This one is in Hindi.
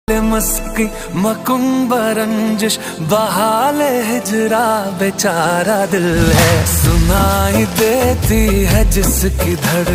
मस्की मकुम्ब रंजिश बहाले हिजरा बेचारा दिल है, सुनाई देती है जिसकी धड़